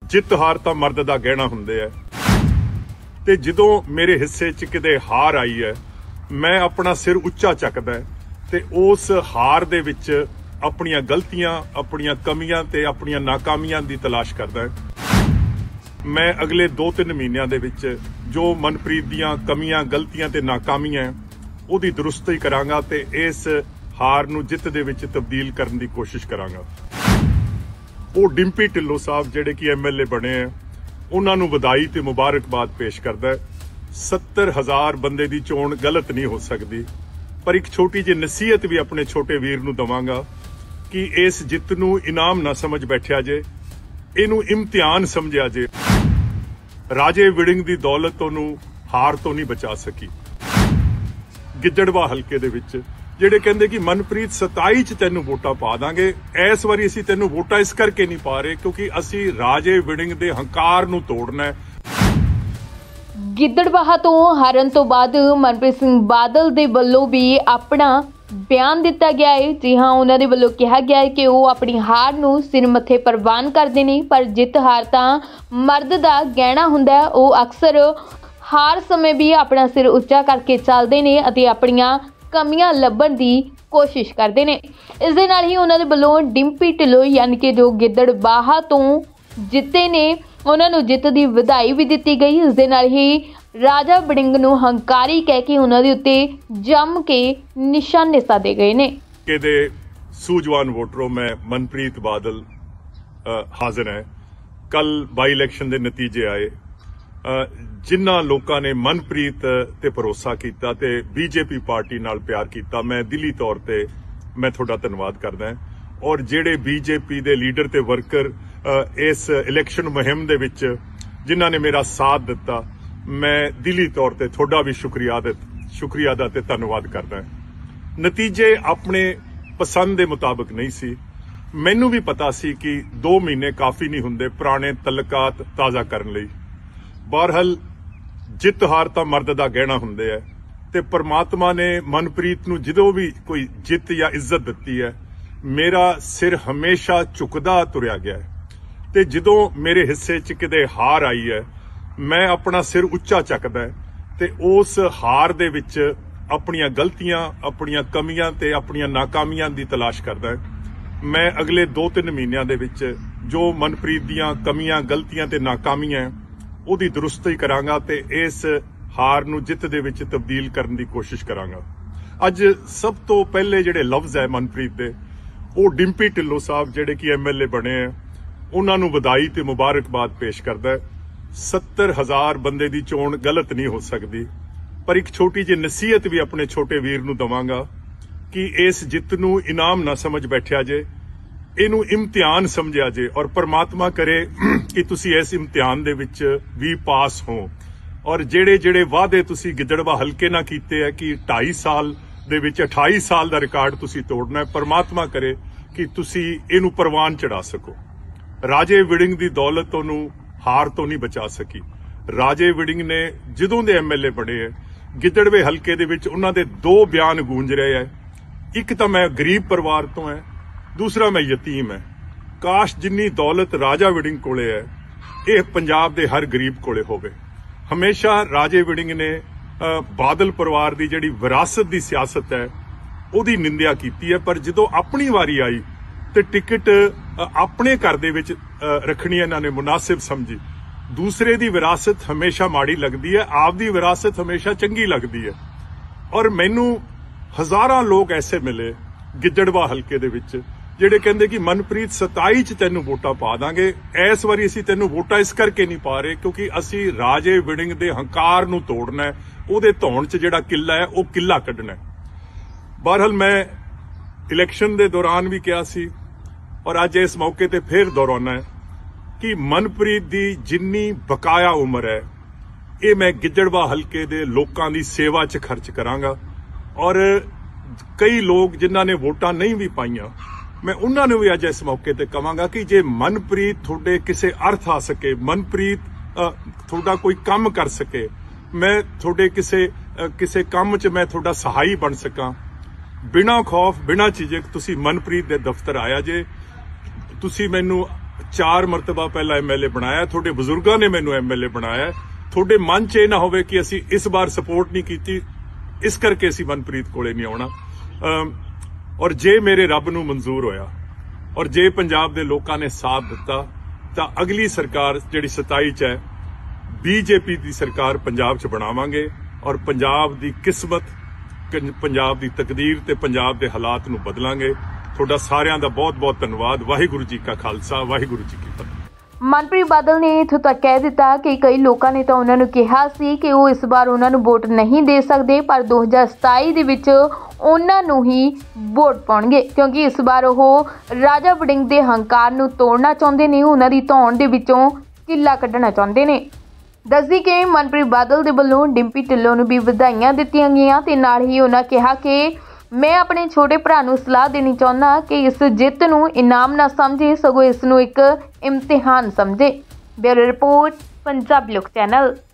ਜਿੱਤ ਹਾਰ ਤਾਂ ਮਰਦ ਦਾ ਗਹਿਣਾ ਹੁੰਦੇ ਆ ਤੇ ਜਦੋਂ ਮੇਰੇ ਹਿੱਸੇ 'ਚ ਕਿਤੇ ਹਾਰ ਆਈ ਹੈ ਮੈਂ ਆਪਣਾ ਸਿਰ ਉੱਚਾ ਚੱਕਦਾ ਤੇ ਉਸ ਹਾਰ ਦੇ ਵਿੱਚ ਆਪਣੀਆਂ ਗਲਤੀਆਂ ਆਪਣੀਆਂ ਕਮੀਆਂ ਤੇ ਆਪਣੀਆਂ ਨਾਕਾਮੀਆਂ ਦੀ ਤਲਾਸ਼ ਕਰਦਾ। ਮੈਂ ਅਗਲੇ 2-3 ਮਹੀਨਿਆਂ ਦੇ ਵਿੱਚ ਜੋ ਮਨਪ੍ਰੀਤ ਦੀਆਂ ਕਮੀਆਂ ਗਲਤੀਆਂ ਤੇ ਨਾਕਾਮੀਆਂ ਉਹਦੀ ਦਰੁਸਤੀ ਕਰਾਂਗਾ ਤੇ ਇਸ ਹਾਰ ਨੂੰ ਜਿੱਤ ਦੇ ਵਿੱਚ ਤਬਦੀਲ ਕਰਨ ਦੀ ਕੋਸ਼ਿਸ਼ ਕਰਾਂਗਾ। ਉਹ ਡਿੰਪੀ ਢਿੱਲੋਂ ਸਾਹਿਬ ਜਿਹੜੇ ਕਿ MLA ਬਣੇ ਆ ਉਹਨਾਂ ਨੂੰ ਵਧਾਈ ਤੇ ਮੁਬਾਰਕਬਾਦ ਪੇਸ਼ ਕਰਦਾ। 70,000 ਬੰਦੇ ਦੀ ਚੋਣ ਗਲਤ ਨਹੀਂ ਹੋ ਸਕਦੀ, ਪਰ ਇੱਕ ਛੋਟੀ ਜਿਹੀ ਨਸੀਹਤ ਵੀ ਆਪਣੇ ਛੋਟੇ ਵੀਰ ਨੂੰ ਦਵਾਂਗਾ ਕਿ ਇਸ ਜਿੱਤ ਨੂੰ ਇਨਾਮ ਨਾ ਸਮਝ ਬੈਠਿਆ ਜੇ, ਇਹਨੂੰ ਇਮਤਿਹਾਨ ਸਮਝਿਆ ਜੇ। ਰਾਜੇ ਵਿੜਿੰਗ ਦੀ ਦੌਲਤ ਉਹਨੂੰ ਹਾਰ ਤੋਂ ਨਹੀਂ ਬਚਾ ਸਕੀ। ਗਿੱਦੜਬਾਹਾ ਹਲਕੇ ਦੇ ਵਿੱਚ ਜਿਹੜੇ ਕਹਿੰਦੇ ਕਿ ਮਨਪ੍ਰੀਤ 27 ਚ ਤੈਨੂੰ ਵੋਟਾਂ ਪਾ ਦਾਂਗੇ, ਇਸ ਵਾਰੀ ਅਸੀਂ ਤੈਨੂੰ ਵੋਟਾਂ ਇਸ ਕਰਕੇ ਨਹੀਂ ਪਾ ਰਹੇ ਕਿਉਂਕਿ ਅਸੀਂ ਰਾਜੇ ਵਿੜਿੰਗ ਦੇ ਹੰਕਾਰ ਨੂੰ ਤੋੜਨਾ ਹੈ। ਗਿੱਦੜਬਾਹਾ ਤੋਂ ਹਾਰਨ ਤੋਂ ਬਾਅਦ ਮਨਪ੍ਰੀਤ ਸਿੰਘ ਬਾਦਲ ਦੇ ਵੱਲੋਂ ਵੀ ਆਪਣਾ ਬਿਆਨ ਦਿੱਤਾ ਗਿਆ ਹੈ। ਜੀ ਹਾਂ, ਉਹਨਾਂ ਦੇ ਵੱਲੋਂ ਕਿਹਾ ਗਿਆ ਹੈ ਕਿ ਉਹ ਆਪਣੀ ਹਾਰ ਨੂੰ ਸਿਰ ਮੱਥੇ ਪ੍ਰਵਾਨ ਕਰਦੇ ਨੇ, ਪਰ ਜਿੱਤ ਹਾਰ ਤਾਂ ਮਰਦ ਦਾ ਗਹਿਣਾ ਹੁੰਦਾ ਹੈ। ਉਹ ਅਕਸਰ ਹਾਰ ਸਮੇਂ ਵੀ ਆਪਣਾ ਸਿਰ ਉੱਚਾ ਕਰਕੇ ਚੱਲਦੇ ਨੇ ਅਤੇ ਆਪਣੀਆਂ ਕਮੀਆਂ ਲੱਭਣ ਦੀ ਕੋਸ਼ਿਸ਼ ਕਰਦੇ ਨੇ। ਇਸ ਦੇ ਨਾਲ ਹੀ ਉਹਨਾਂ ਦੇ ਵੱਲੋਂ ਡਿੰਪੀ ਢਿੱਲੋਂ ਯਾਨੀ ਕਿ ਜੋ ਗਿੱਦੜਬਾਹਾ ਤੋਂ ਜਿੱਤੇ ਨੇ ਉਹਨਾਂ ਨੂੰ ਜਿੱਤ ਦੀ ਵਧਾਈ ਵੀ ਦਿੱਤੀ ਗਈ। ਇਸ ਦੇ ਨਾਲ ਹੀ ਰਾਜਾ ਵੜਿੰਗ ਨੂੰ ਹੰਕਾਰੀ ਕਹਿ ਕੇ ਉਹਨਾਂ ਦੇ ਉੱਤੇ ਜੰਮ ਕੇ ਨਿਸ਼ਾਨੇ ਸਾਧੇ ਗਏ ਨੇ। ਕਿਹਦੇ ਸੂਝਵਾਨ ਵੋਟਰੋਂ ਮੈਂ ਮਨਪ੍ਰੀਤ ਬਾਦਲ ਹਾਜ਼ਰ ਹੈ। ਕੱਲ ਬਾਈ ਇਲੈਕਸ਼ਨ ਦੇ ਨਤੀਜੇ ਆਏ। ਜਿਨ੍ਹਾਂ ਲੋਕਾਂ ਨੇ ਮਨਪ੍ਰੀਤ ਤੇ ਭਰੋਸਾ ਕੀਤਾ ਤੇ ਬੀਜੇਪੀ ਪਾਰਟੀ ਨਾਲ ਪਿਆਰ ਕੀਤਾ, ਮੈਂ ਦਿਲੀ ਤੌਰ ਤੇ ਮੈਂ ਤੁਹਾਡਾ ਧੰਨਵਾਦ ਕਰਦਾ। ਔਰ ਜਿਹੜੇ ਬੀਜੇਪੀ ਦੇ ਲੀਡਰ ਤੇ ਵਰਕਰ ਇਸ ਇਲੈਕਸ਼ਨ ਮੁਹਿੰਮ ਦੇ ਵਿੱਚ ਜਿਨ੍ਹਾਂ ਨੇ ਮੇਰਾ ਸਾਥ ਦਿੱਤਾ, ਮੈਂ ਦਿਲੀ ਤੌਰ ਤੇ ਤੁਹਾਡਾ ਵੀ ਸ਼ੁਕਰੀਆ ਦਾ ਤੇ ਧੰਨਵਾਦ ਕਰਦਾ। ਨਤੀਜੇ ਆਪਣੇ ਪਸੰਦ ਦੇ ਮੁਤਾਬਕ ਨਹੀਂ ਸੀ। ਮੈਨੂੰ ਵੀ ਪਤਾ ਸੀ ਕਿ 2 ਮਹੀਨੇ ਕਾਫੀ ਨਹੀਂ ਹੁੰਦੇ ਪੁਰਾਣੇ ਤਲਕਾਤ ਤਾਜ਼ਾ ਕਰਨ ਲਈ। ਬਹਰਹਾਲ ਜਿੱਤ ਹਾਰ ਤਾਂ ਮਰਦ ਦਾ ਗਹਿਣਾ ਹੁੰਦੇ ਆ ਤੇ ਪਰਮਾਤਮਾ ਨੇ ਮਨਪ੍ਰੀਤ ਨੂੰ ਜਦੋਂ ਵੀ ਕੋਈ ਜਿੱਤ ਜਾਂ ਇੱਜ਼ਤ ਦਿੱਤੀ ਹੈ ਮੇਰਾ ਸਿਰ ਹਮੇਸ਼ਾ ਝੁਕਦਾ ਤੁਰਿਆ ਗਿਆ ਤੇ ਜਦੋਂ ਮੇਰੇ ਹਿੱਸੇ 'ਚ ਕਿਤੇ ਹਾਰ ਆਈ ਹੈ ਮੈਂ ਆਪਣਾ ਸਿਰ ਉੱਚਾ ਚੱਕਦਾ ਤੇ ਉਸ ਹਾਰ ਦੇ ਵਿੱਚ ਆਪਣੀਆਂ ਗਲਤੀਆਂ ਆਪਣੀਆਂ ਕਮੀਆਂ ਤੇ ਆਪਣੀਆਂ ਨਾਕਾਮੀਆਂ ਦੀ ਤਲਾਸ਼ ਕਰਦਾ। ਮੈਂ ਅਗਲੇ 2-3 ਮਹੀਨਿਆਂ ਦੇ ਵਿੱਚ ਜੋ ਮਨਪ੍ਰੀਤ ਦੀਆਂ ਕਮੀਆਂ ਗਲਤੀਆਂ ਤੇ ਨਾਕਾਮੀਆਂ ਉਹਦੀ ਦਰੁਸਤੀ ਕਰਾਂਗਾ ਤੇ ਇਸ ਹਾਰ ਨੂੰ ਜਿੱਤ ਦੇ ਵਿੱਚ ਤਬਦੀਲ ਕਰਨ ਦੀ ਕੋਸ਼ਿਸ਼ ਕਰਾਂਗਾ। ਅੱਜ ਸਭ ਤੋਂ ਪਹਿਲੇ ਜਿਹੜੇ ਲਫ਼ਜ਼ ਹੈ ਮਨਪ੍ਰੀਤ ਦੇ, ਉਹ ਡਿੰਪੀ ਢਿੱਲੋਂ ਸਾਹਿਬ ਜਿਹੜੇ ਕਿ MLA ਬਣੇ ਆ ਉਹਨਾਂ ਨੂੰ ਵਧਾਈ ਤੇ ਮੁਬਾਰਕਬਾਦ ਪੇਸ਼ ਕਰਦਾ। 70,000 ਬੰਦੇ ਦੀ ਚੋਣ ਗਲਤ ਨਹੀਂ ਹੋ ਸਕਦੀ, ਪਰ ਇੱਕ ਛੋਟੀ ਜਿਹੀ ਨਸੀਹਤ ਵੀ ਆਪਣੇ ਛੋਟੇ ਵੀਰ ਨੂੰ ਦਵਾਂਗਾ ਕਿ ਇਸ ਜਿੱਤ ਨੂੰ ਇਨਾਮ ਨਾ ਸਮਝ ਬੈਠਿਆ ਜੇ, ਇਹਨੂੰ ਇਮਤਿਹਾਨ ਸਮਝਿਆ ਜੇ ਔਰ ਪਰਮਾਤਮਾ ਕਰੇ ਕਿ ਤੁਸੀਂ ਇਸ ਇਮਤਿਹਾਨ ਦੇ ਵਿੱਚ ਵੀ ਪਾਸ ਹੋ। ਔਰ ਜਿਹੜੇ ਵਾਅਦੇ ਤੁਸੀਂ ਗਿੱਦੜਬਾਹਾ ਹਲਕੇ ਨਾਲ ਕੀਤੇ ਹੈ ਕਿ 2.5 ਸਾਲ ਦੇ ਵਿੱਚ 28 ਸਾਲ ਦਾ ਰਿਕਾਰਡ ਤੁਸੀਂ ਤੋੜਨਾ ਹੈ, ਪਰਮਾਤਮਾ ਕਰੇ ਕਿ ਤੁਸੀਂ ਇਹਨੂੰ ਪ੍ਰਵਾਨ ਚੜਾ ਸਕੋ। ਰਾਜੇ ਵਿੜਿੰਗ ਦੀ ਦੌਲਤ ਉਹਨੂੰ ਹਾਰ ਤੋਂ ਨਹੀਂ ਬਚਾ ਸਕੀ। ਰਾਜੇ ਵਿੜਿੰਗ ਨੇ ਜਦੋਂ ਦੇ MLA ਬਣੇ ਹੈ ਗਿੱਦੜਵੇ ਹਲਕੇ ਦੇ ਵਿੱਚ ਉਹਨਾਂ ਦੇ 2 ਬਿਆਨ ਗੂੰਜ ਰਹੇ ਹੈ। ਇੱਕ ਤਾਂ ਮੈਂ ਗਰੀਬ ਪਰਿਵਾਰ ਤੋਂ ਹੈ, ਦੂਸਰਾ ਮੈਂ ਯਤੀਮ ਹੈ। ਕਾਸ਼ ਜਿੰਨੀ ਦੌਲਤ ਰਾਜਾ ਵਿੜਿੰਗ ਕੋਲੇ ਹੈ ਇਹ ਪੰਜਾਬ ਦੇ ਹਰ ਗਰੀਬ ਕੋਲੇ ਹੋਵੇ। ਹਮੇਸ਼ਾ ਰਾਜੇ ਵਿੜਿੰਗ ਨੇ ਬਾਦਲ ਪਰਿਵਾਰ ਦੀ ਜਿਹੜੀ ਵਿਰਾਸਤ ਦੀ ਸਿਆਸਤ ਹੈ ਉਹਦੀ ਨਿੰਦਿਆ ਕੀਤੀ ਹੈ, ਪਰ ਜਦੋਂ ਆਪਣੀ ਵਾਰੀ ਆਈ ਤੇ ਟਿਕਟ ਆਪਣੇ ਘਰ ਦੇ ਵਿੱਚ ਰੱਖਣੀ ਇਹਨਾਂ ਨੇ ਮੁਨਾਸਿਬ ਸਮਝੀ। ਦੂਸਰੇ ਦੀ ਵਿਰਾਸਤ ਹਮੇਸ਼ਾ ਮਾੜੀ ਲੱਗਦੀ ਹੈ, ਆਪਦੀ ਵਿਰਾਸਤ ਹਮੇਸ਼ਾ ਚੰਗੀ ਲੱਗਦੀ ਹੈ। ਔਰ ਮੈਨੂੰ ਹਜ਼ਾਰਾਂ ਲੋਕ ਐਸੇ ਮਿਲੇ ਗਿੱਦੜਬਾਹਾ ਹਲਕੇ ਦੇ ਵਿੱਚ ਜਿਹੜੇ ਕਹਿੰਦੇ ਕਿ ਮਨਪ੍ਰੀਤ 27 ਚ ਤੈਨੂੰ ਵੋਟਾਂ ਪਾ ਦਾਂਗੇ, ਇਸ ਵਾਰੀ ਅਸੀਂ ਤੈਨੂੰ ਵੋਟਾਂ ਇਸ ਕਰਕੇ ਨਹੀਂ ਪਾ ਰਹੇ ਕਿਉਂਕਿ ਅਸੀਂ ਰਾਜੇ ਵਿੜਿੰਗ ਦੇ ਹੰਕਾਰ ਨੂੰ ਤੋੜਨਾ ਹੈ, ਉਹਦੇ ਧੌਣ 'ਚ ਜਿਹੜਾ ਕਿੱਲਾ ਹੈ ਉਹ ਕਿੱਲਾ ਕੱਢਣਾ ਹੈ। ਬਹਰਹਾਲ ਮੈਂ ਇਲੈਕਸ਼ਨ ਦੇ ਦੌਰਾਨ ਵੀ ਕਿਹਾ ਸੀ ਔਰ ਅੱਜ ਇਸ ਮੌਕੇ ਤੇ ਫਿਰ ਦੁਹਰਾਉਣਾ ਹੈ ਕਿ ਮਨਪ੍ਰੀਤ ਦੀ ਜਿੰਨੀ ਬਕਾਇਆ ਉਮਰ ਹੈ ਇਹ ਮੈਂ ਗਿੱਦੜਬਾਹਾ ਹਲਕੇ ਦੇ ਲੋਕਾਂ ਦੀ ਸੇਵਾ 'ਚ ਖਰਚ ਕਰਾਂਗਾ। ਔਰ ਕਈ ਲੋਕ ਜਿਨ੍ਹਾਂ ਨੇ ਵੋਟਾਂ ਨਹੀਂ ਵੀ ਪਾਈਆਂ ਮੈਂ ਉਹਨਾਂ ਨੂੰ ਵੀ ਅੱਜ ਇਸ ਮੌਕੇ ਤੇ ਕਹਾਂਗਾ ਕਿ ਜੇ ਮਨਪ੍ਰੀਤ ਤੁਹਾਡੇ ਕਿਸੇ ਅਰਥ ਆ ਸਕੇ, ਮਨਪ੍ਰੀਤ ਤੁਹਾਡਾ ਕੋਈ ਕੰਮ ਕਰ ਸਕੇ, ਮੈਂ ਤੁਹਾਡੇ ਕਿਸੇ ਕੰਮ 'ਚ ਮੈਂ ਤੁਹਾਡਾ ਸਹਾਈ ਬਣ ਸਕਾਂ, ਬਿਨਾਂ ਖੌਫ ਬਿਨਾਂ ਝਿਜਕ ਤੁਸੀਂ ਮਨਪ੍ਰੀਤ ਦੇ ਦਫ਼ਤਰ ਆਇਆ ਜੇ। ਤੁਸੀਂ ਮੈਨੂੰ 4 ਮਰਤਬਾ ਪਹਿਲਾਂ MLA ਬਣਾਇਆ, ਤੁਹਾਡੇ ਬਜ਼ੁਰਗਾਂ ਨੇ ਮੈਨੂੰ MLA ਬਣਾਇਆ। ਤੁਹਾਡੇ ਮਨ 'ਚ ਇਹ ਨਾ ਹੋਵੇ ਕਿ ਅਸੀਂ ਇਸ ਵਾਰ ਸਪੋਰਟ ਨਹੀਂ ਕੀਤੀ, ਇਸ ਕਰਕੇ ਅਸੀਂ ਮਨਪ੍ਰੀਤ ਕੋਲੇ ਨਹੀਂ ਆਉਣਾ। ਔਰ ਜੇ ਮੇਰੇ ਰੱਬ ਨੂੰ ਮਨਜ਼ੂਰ ਹੋਇਆ ਔਰ ਜੇ ਪੰਜਾਬ ਦੇ ਲੋਕਾਂ ਨੇ ਸਾਥ ਦਿੱਤਾ ਤਾਂ ਅਗਲੀ ਸਰਕਾਰ ਜਿਹੜੀ 27 'ਚ ਹੈ, BJP ਦੀ ਸਰਕਾਰ ਪੰਜਾਬ 'ਚ ਬਣਾਵਾਂਗੇ ਔਰ ਪੰਜਾਬ ਦੀ ਕਿਸਮਤ, ਪੰਜਾਬ ਦੀ ਤਕਦੀਰ ਤੇ ਪੰਜਾਬ ਦੇ ਹਾਲਾਤ ਨੂੰ ਬਦਲਾਂਗੇ। ਤੁਹਾਡਾ ਸਾਰਿਆਂ ਦਾ ਬਹੁਤ-ਬਹੁਤ ਧੰਨਵਾਦ। ਵਾਹਿਗੁਰੂ ਜੀ ਕਾ ਖਾਲਸਾ, ਵਾਹਿਗੁਰੂ ਜੀ ਕੀ ਫਤਿਹ। ਮਨਪ੍ਰੀਤ ਬਾਦਲ ਨੇ ਇੱਥੋਂ ਤੱਕ ਕਹਿ ਦਿੱਤਾ ਕਿ ਕਈ ਲੋਕਾਂ ਨੇ ਤਾਂ ਉਹਨਾਂ ਨੂੰ ਕਿਹਾ ਸੀ ਕਿ ਉਹ ਇਸ ਵਾਰ ਉਹਨਾਂ ਨੂੰ ਵੋਟ ਨਹੀਂ ਦੇ ਸਕਦੇ, ਪਰ 2027 ਦੇ ਵਿੱਚ ਉਹਨਾਂ ਨੂੰ ਹੀ ਵੋਟ ਪਾਉਣਗੇ, ਕਿਉਂਕਿ ਇਸ ਵਾਰ ਉਹ ਰਾਜਾ ਵੜਿੰਗ ਦੇ ਹੰਕਾਰ ਨੂੰ ਤੋੜਨਾ ਚਾਹੁੰਦੇ ਨੇ, ਉਹਨਾਂ ਦੀ ਧੌਣ ਦੇ ਵਿੱਚੋਂ ਕਿੱਲਾ ਕੱਢਣਾ ਚਾਹੁੰਦੇ ਨੇ। ਦੱਸਦੀ ਕਿ ਮਨਪ੍ਰੀਤ ਬਾਦਲ ਦੇ ਵੱਲੋਂ ਡਿੰਪੀ ਢਿੱਲੋਂ ਨੂੰ ਵੀ ਵਧਾਈਆਂ ਦਿੱਤੀਆਂ ਗਈਆਂ ਤੇ ਨਾਲ ਹੀ ਉਹਨਾਂ ਕਿਹਾ ਕਿ ਮੈਂ ਆਪਣੇ ਛੋਟੇ ਭਰਾ ਨੂੰ ਸਲਾਹ ਦੇਣੀ ਚਾਹੁੰਦਾ ਕਿ ਇਸ ਜਿੱਤ ਨੂੰ ਇਨਾਮ ਨਾ ਸਮਝੇ, ਸਗੋਂ ਇਸ ਨੂੰ ਇੱਕ ਇਮਤਿਹਾਨ ਸਮਝੇ। ਬਿਊਰੋ ਰਿਪੋਰਟ, ਪੰਜਾਬ ਲੋਕ ਚੈਨਲ।